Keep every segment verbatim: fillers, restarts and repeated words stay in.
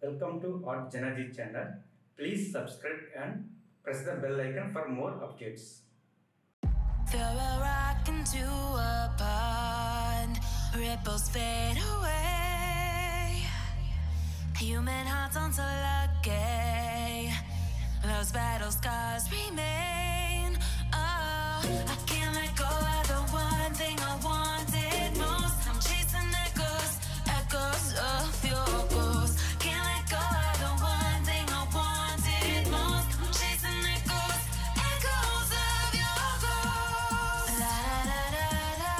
Welcome to artjanag channel. Please subscribe and press the bell icon for more updates. Throw a rock into a pond, ripples fade away. Human hearts aren't so lucky, those battle scars remain. Oh, I can't let go of the one thing I wanted most. I'm chasing echoes, echoes of your ghost. Can't let go of the one thing I wanted most. I'm chasing echoes, echoes of your ghost. La da da da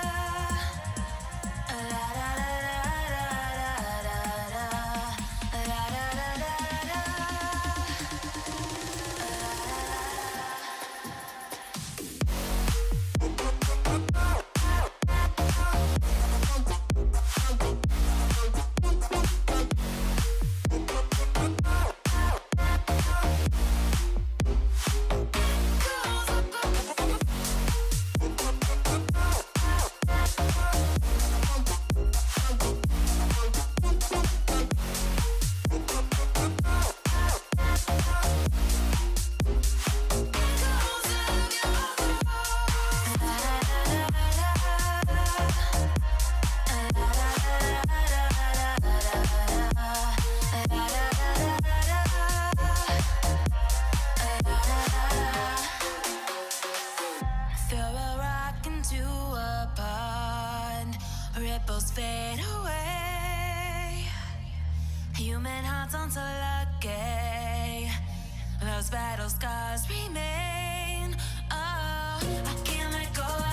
da, la da da da da da, la da da da da. Ripples fade away. Human hearts aren't so lucky, those battle scars remain. Oh, I can't let go